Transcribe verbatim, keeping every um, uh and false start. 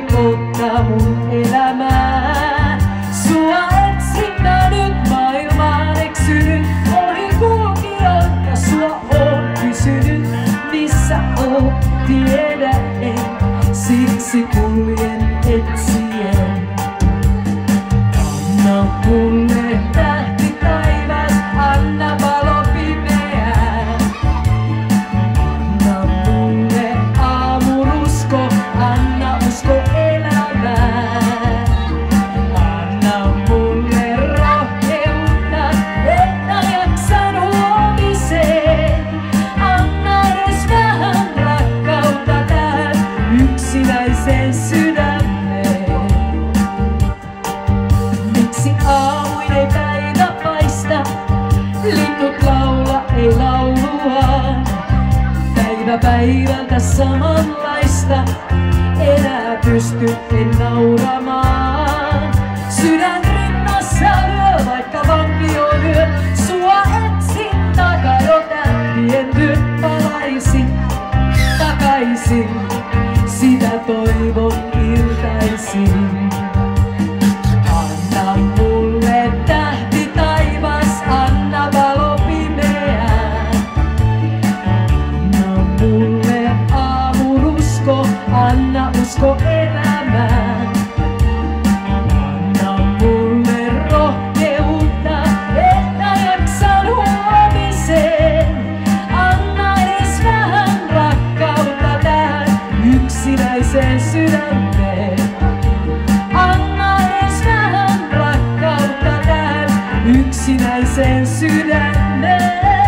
helpottaa mun elämää. Sua etsin mä nyt maailmaan eksynyt, ohi kulkijoita sua oon kysynyt. Missä oot, tiedä en, siksi kuljen etsien. Anna mulle tähti taivas, anna valo pimeään. Anna mulle aamurusko, anna usko elämään. Anna mulle rohkeutta, että jaksan huomiseen. Anna edes vähän rakkautta tähän yksinäiseen sydämeen. Miksi aamuin ei päivä paista, linnut laula ei lauluaan. Päivä päivältä samanlaista, enää pysty en nauramaan. Sydän rinnassa lyö, vaikka vampio lyö. Sua etsin takaa jo tähtien työ. Palaisin takaisin, sitä toivon iltaisin. Anna mulle tähti taivas, anna valo pimeään. Anna mulle aamurusko, anna usko elämään. Anna mulle rohkeutta, että jaksan huomiseen. Anna edes vähän rakkautta tähän yksinäiseen sydämeen. Anna edes vähän rakkautta tähän yksinäiseen sydämeen.